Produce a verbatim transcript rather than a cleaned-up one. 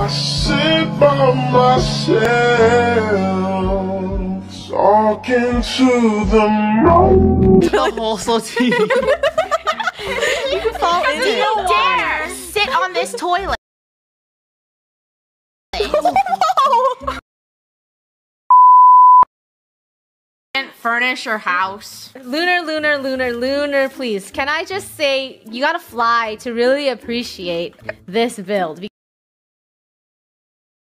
I sit by myself, talking to the moon. The whole saltine. You fall into it. You dare sit on this toilet. Furnish your house. Lunar, lunar, lunar, lunar, please. Can I just say, you gotta fly to really appreciate this build.